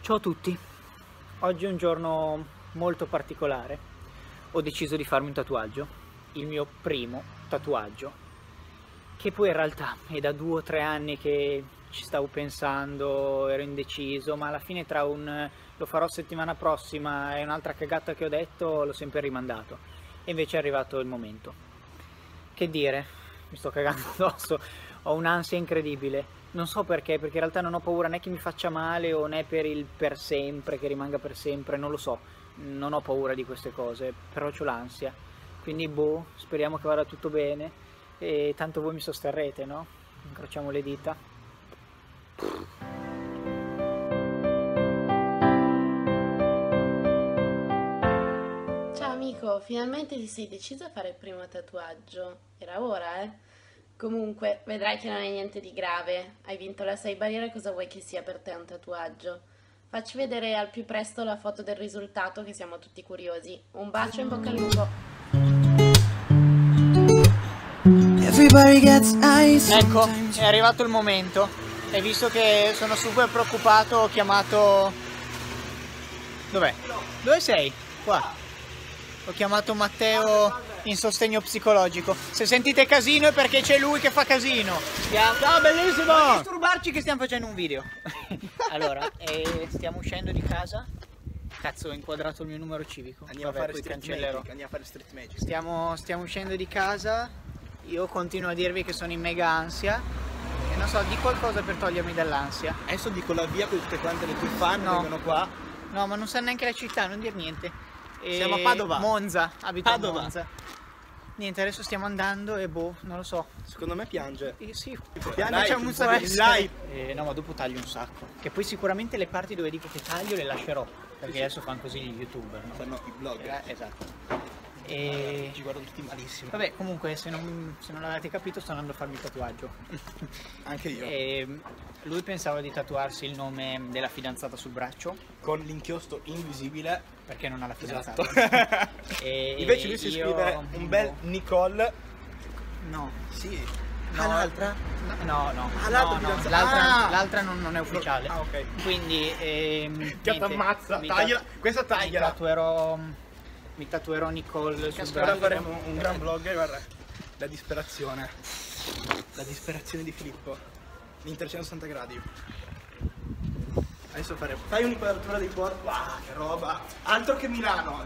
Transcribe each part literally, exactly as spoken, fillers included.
Ciao a tutti, oggi è un giorno molto particolare. Ho deciso di farmi un tatuaggio, il mio primo tatuaggio, che poi in realtà è da due o tre anni che ci stavo pensando, ero indeciso, ma alla fine tra un lo farò settimana prossima e un'altra cagata che ho detto l'ho sempre rimandato. E invece è arrivato il momento. Che dire, mi sto cagando addosso, ho un'ansia incredibile. Non so perché, perché in realtà non ho paura né che mi faccia male o né per il per sempre, che rimanga per sempre, non lo so. Non ho paura di queste cose, però ho l'ansia. Quindi boh, speriamo che vada tutto bene e tanto voi mi sosterrete, no? Incrociamo le dita. Ciao amico, finalmente ti sei deciso a fare il primo tatuaggio. Era ora, eh? Comunque, vedrai che non è niente di grave. Hai vinto la sei barriere, cosa vuoi che sia per te un tatuaggio? Facci vedere al più presto la foto del risultato, che siamo tutti curiosi. Un bacio e in bocca al lupo. Ecco, è arrivato il momento e visto che sono super preoccupato ho chiamato... Dov'è? Dove sei? Qua. Ho chiamato Matteo in sostegno psicologico. Se sentite casino è perché c'è lui che fa casino. Ciao, bellissimo! Non disturbarci che stiamo facendo un video. Allora, eh, stiamo uscendo di casa. Cazzo, ho inquadrato il mio numero civico. Andiamo, Vabbè, a, fare poi street cancellerò. magic, andiamo a fare street magic. Stiamo, stiamo uscendo di casa. Io continuo a dirvi che sono in mega ansia. E non so, di qualcosa per togliermi dall'ansia. Adesso dico la via con tutte quante le tue fan No. vengono qua. No, ma non sa neanche la città, non dir niente. E Siamo a Padova. Monza, abito Padova. a Monza. Niente, adesso stiamo andando e boh, non lo so. Secondo me piange. Eh, sì, Piange, dai, c'è un può sacco di essere. like. Eh, no, ma dopo taglio un sacco. Che poi sicuramente le parti dove dico che taglio le lascerò. Perché Sì, sì. adesso fanno così gli youtuber, no? Fanno i blog. Eh, esatto. E... Ci guardano tutti malissimo. Vabbè, comunque, se non, se non l'avete capito, sto andando a farmi il tatuaggio. Anche io. E lui pensava di tatuarsi il nome della fidanzata sul braccio, Con l'inchiostro invisibile. perché non ha la fidanzata. Esatto. E Invece lui si io- scrive un bel Nicole. No. Sì. No, Ah, l'altra? No, no. Ah, l'altra no, no, fidanzata. l'altra, Ah! l'altra non, non è ufficiale. Ah, ok. Quindi, ehm, Che niente, t'ammazza, mi tagliala. ta- Questa Mi tagliala. tatuerò, mi tatuerò Nicole sul Casca, ora braccio. faremo un gran vlog, guarda. La disperazione. La disperazione di Filippo. In trecentosessanta gradi. Adesso faremo. Fai un'inquadratura dei corpi. Wow, che roba! Altro che Milano!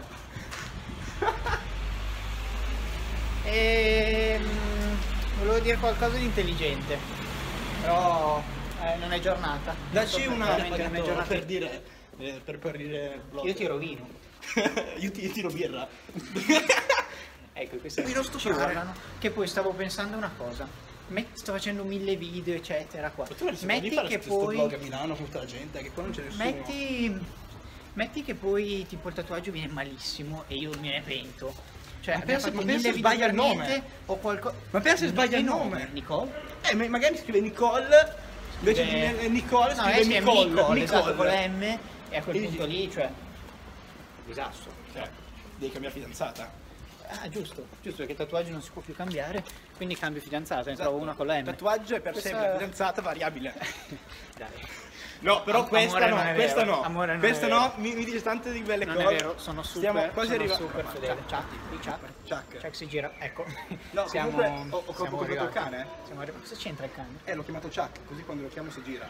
Ehm, volevo dire qualcosa di intelligente, però eh, non è giornata. Dacci una Veramente non è giornata. per dire. eh, per, per dire vlog. Io ti rovino. io, ti, io tiro birra. Ecco, queste Mi non sto ci fare. guardano. Che poi stavo pensando una cosa. Met- sto facendo mille video, eccetera. Qua. Metti che poi. vlog a Milano con tutta la gente, che qua non c'è nessuno. Metti. Metti che poi tipo il tatuaggio viene malissimo e io me ne pento. Cioè, Ma abbiamo pensa- fatto ma pensa mille se video sbaglia per il nome. niente o qualcosa. Ma pensa se sbaglia il nome. Nicole? Eh, ma magari scrive Nicole. Invece Scrive- di Nicole No, scrive eh sì, è Nicole. Nicole, esatto, Nicole. con la M e a quel E punto dici- lì, cioè. Disastro. Cioè, devi cambiare fidanzata. Ah, giusto, giusto, perché il tatuaggio non si può più cambiare, quindi cambio fidanzata, ne Esatto. trovo una con la M. Il tatuaggio è per Questa- sempre, fidanzata variabile. Dai. No, però Am- questa amore no, non è questa vero, no. amore non questa è no, vero. mi, mi dice tante di belle Non cose. è vero, sono super, Stiamo quasi sono arrivando. super fedele. Chuck, di Chuck. Chuck. Chuck si gira, ecco. No, siamo, comunque ho, ho siamo comprato il arrivati. cane. Siamo arrivati. Cosa c'entra il cane? Eh, l'ho chiamato Chuck, così quando lo chiamo si gira.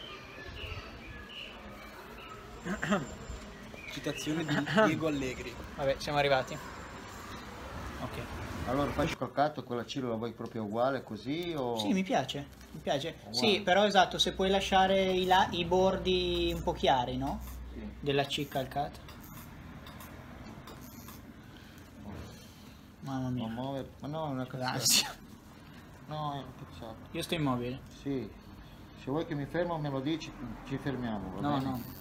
Citazione di Diego Allegri. Vabbè, siamo arrivati. Ok. Allora faccio col catto, quella Ciro la vuoi proprio uguale così o... Sì, mi piace, mi piace. Uguale. Sì, però esatto, se puoi lasciare i, la- i bordi un po' chiari, no? Sì. Della C calcata. Mamma Ma mia, muove... Ma no, è una cazzata. l'ansia. No, è una cazzata. Io sto immobile. Sì. Se vuoi che mi fermo me lo dici, ci fermiamo, va No, bene? no.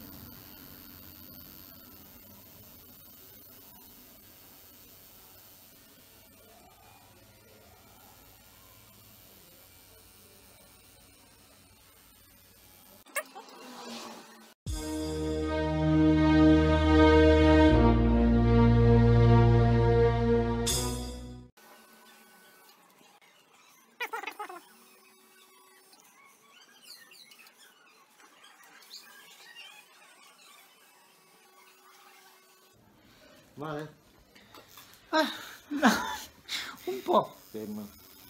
Vale? Ah, no, un po'. Ferma.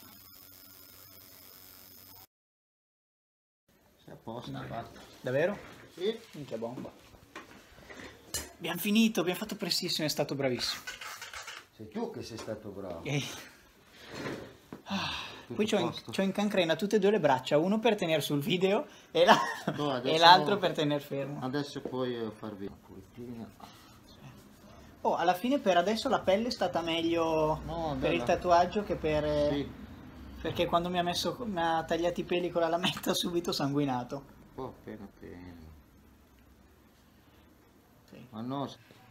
Sei a posto, No. fatta. Davvero? Sì. Minchia bomba. Abbiamo finito, abbiamo fatto prestissimo, è stato bravissimo. Sei tu che sei stato bravo. E... Ah, Tutto poi c'ho a in, posto. c'ho in cancrena tutte e due le braccia, uno per tenere sul video e la- No, adesso e l'altro no. per tenere fermo. Adesso puoi eh, farvi una pulitina. Oh, alla fine per adesso la pelle è stata meglio No, per bella. il tatuaggio che per... eh, Sì, Perché quando mi ha messo, mi ha tagliato i peli con la lametta ho subito sanguinato. un po' appena appena. Sì. Ma no.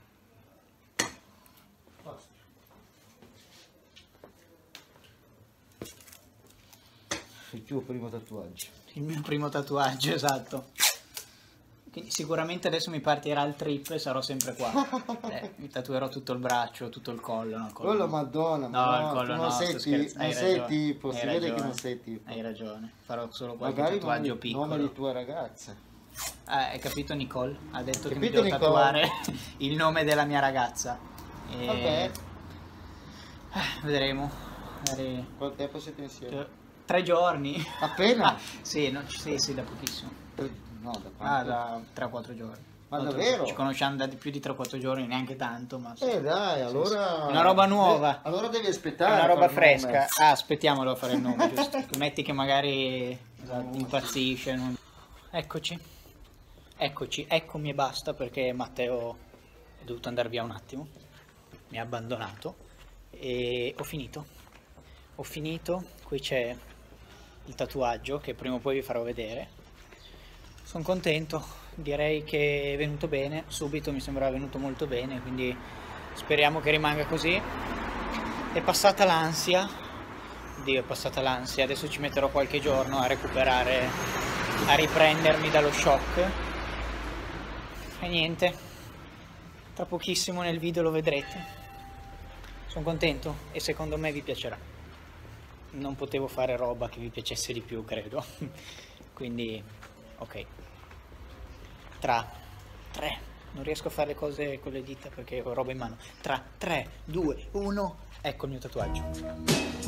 Il tuo primo tatuaggio. Il mio primo tatuaggio, esatto. Quindi sicuramente adesso mi partirà il trip e sarò sempre qua. Eh, mi tatuerò tutto il braccio, tutto il collo. No, il collo Quello no. madonna, No, ma il no, collo tu no, non sto sei, ti- scherzando, non hai sei ragione, tipo, hai si vede che ragione, non sei tipo. Hai ragione, farò solo qualche Magari tatuaggio nome, piccolo. nome di tua ragazza. Ah, hai capito Nicole? Ha detto che mi Capito, devo Nicole? tatuare il nome della mia ragazza. E... Vabbè, Eh, vedremo. Magari... quanto tempo siete insieme? Tre giorni. Appena? Sì, no, sì, sì, da pochissimo. No, da Ah, quanto? da tre quattro giorni. Ma Quattro- davvero? Ci conosciamo da di più di tre quattro giorni, neanche tanto, ma sì. Eh dai, allora... Una roba nuova. Eh, allora devi È aspettare. una a roba far fresca. nome. Ah, aspettiamolo a fare il nome, giusto? Metti che magari esatto, impazzisce. non- Eccoci. Eccoci, eccomi e basta perché Matteo è dovuto andare via un attimo. Mi ha abbandonato e ho finito. Ho finito, qui c'è il tatuaggio che prima o poi vi farò vedere. Sono contento, direi che è venuto bene, subito mi sembrava venuto molto bene, quindi speriamo che rimanga così. È passata l'ansia, Dio è passata l'ansia, adesso ci metterò qualche giorno a recuperare, a riprendermi dallo shock. E niente, tra pochissimo nel video lo vedrete. Sono contento e secondo me vi piacerà. Non potevo fare roba che vi piacesse di più, credo. Quindi, ok. Tra tre, non riesco a fare le cose con le dita perché ho roba in mano. Tra tre, due, uno, ecco il mio tatuaggio.